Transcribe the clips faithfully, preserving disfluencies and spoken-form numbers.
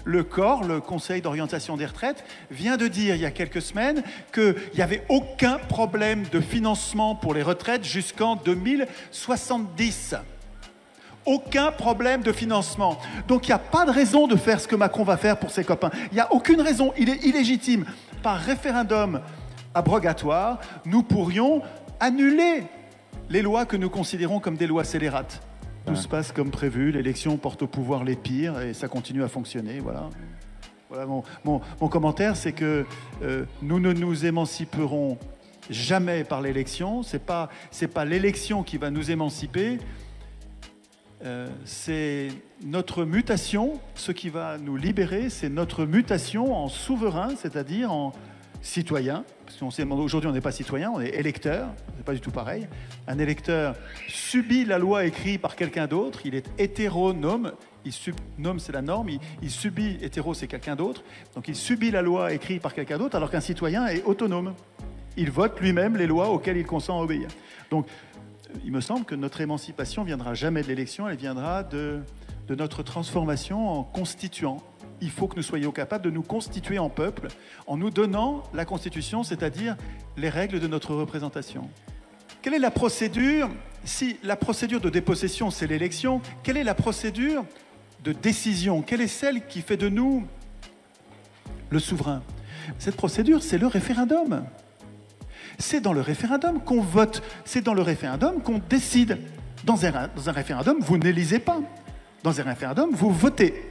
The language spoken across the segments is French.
Le C O R, le Conseil d'orientation des retraites, vient de dire il y a quelques semaines qu'il n'y avait aucun problème de financement pour les retraites jusqu'en deux mille soixante-dix. Aucun problème de financement. Donc il n'y a pas de raison de faire ce que Macron va faire pour ses copains. Il n'y a aucune raison. Il est illégitime. Par référendum abrogatoire, nous pourrions annuler les lois que nous considérons comme des lois scélérates. Tout se passe comme prévu, l'élection porte au pouvoir les pires et ça continue à fonctionner. Voilà. Voilà mon, mon, mon commentaire, c'est que euh, nous ne nous émanciperons jamais par l'élection. Ce n'est pas, c'est pas l'élection qui va nous émanciper. Euh, c'est notre mutation, ce qui va nous libérer, c'est notre mutation en souverain, c'est-à-dire en citoyen. Parce qu'aujourd'hui, on n'est pas citoyen, on est électeur, c'est pas du tout pareil. Un électeur subit la loi écrite par quelqu'un d'autre, il est hétéronome, il sub, nome c'est la norme, il, il subit, hétéro c'est quelqu'un d'autre, donc il subit la loi écrite par quelqu'un d'autre, alors qu'un citoyen est autonome. Il vote lui-même les lois auxquelles il consent à obéir. Donc, il me semble que notre émancipation ne viendra jamais de l'élection, elle viendra de, de notre transformation en constituant. Il faut que nous soyons capables de nous constituer en peuple en nous donnant la Constitution, c'est-à-dire les règles de notre représentation. Quelle est la procédure? Si la procédure de dépossession, c'est l'élection, quelle est la procédure de décision? Quelle est celle qui fait de nous le souverain? Cette procédure, c'est le référendum. C'est dans le référendum qu'on vote, c'est dans le référendum qu'on décide. Dans un, dans un référendum, vous n'élisez pas. Dans un référendum, vous votez.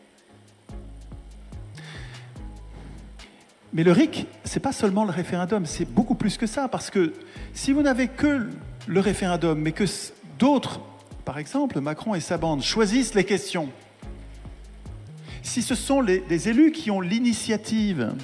Mais le R I C, c'est pas seulement le référendum, c'est beaucoup plus que ça, parce que si vous n'avez que le référendum, mais que d'autres, par exemple Macron et sa bande, choisissent les questions, si ce sont les, les élus qui ont l'initiative,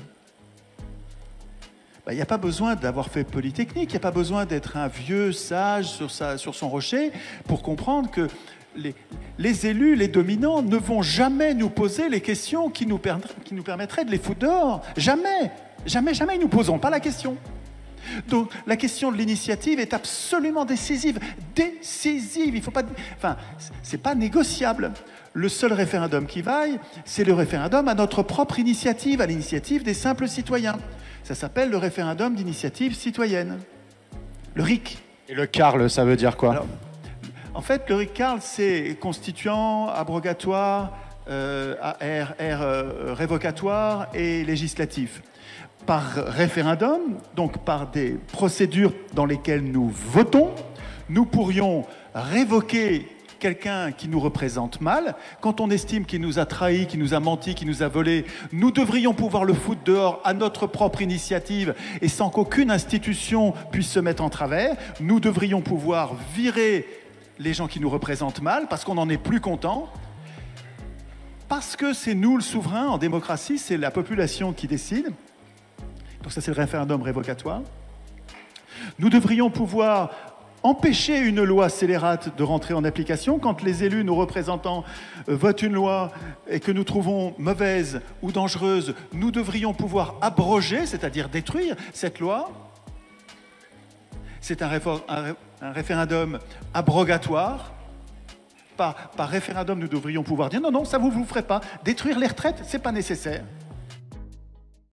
il n'y a pas besoin d'avoir fait Polytechnique, il n'y a pas besoin d'être un vieux sage sur, sa, sur son rocher pour comprendre que les, les élus, les dominants ne vont jamais nous poser les questions qui nous, per, qui nous permettraient de les foutre dehors. Jamais, jamais, jamais, ils ne nous poseront pas la question. Donc la question de l'initiative est absolument décisive. Décisive, il faut pas... Enfin, c'est pas négociable. Le seul référendum qui vaille, c'est le référendum à notre propre initiative, à l'initiative des simples citoyens. Ça s'appelle le référendum d'initiative citoyenne, le R I C. Et le C A R L, ça veut dire quoi? Alors, en fait, le R I C-C A R L, c'est constituant, abrogatoire, euh, R, R euh, révocatoire et législatif. Par référendum, donc par des procédures dans lesquelles nous votons, nous pourrions révoquer quelqu'un qui nous représente mal. Quand on estime qu'il nous a trahis, qu'il nous a menti, qu'il nous a volé, nous devrions pouvoir le foutre dehors à notre propre initiative et sans qu'aucune institution puisse se mettre en travers. Nous devrions pouvoir virer les gens qui nous représentent mal parce qu'on n'en est plus content. Parce que c'est nous le souverain en démocratie, c'est la population qui décide. Donc ça, c'est le référendum révocatoire. Nous devrions pouvoir empêcher une loi scélérate de rentrer en application quand les élus, nos représentants, euh, votent une loi et que nous trouvons mauvaise ou dangereuse. Nous devrions pouvoir abroger, c'est-à-dire détruire cette loi. C'est un, un, un référendum abrogatoire. Par, par référendum, nous devrions pouvoir dire non, non, ça vous ne vous ferez pas. Détruire les retraites, ce n'est pas nécessaire.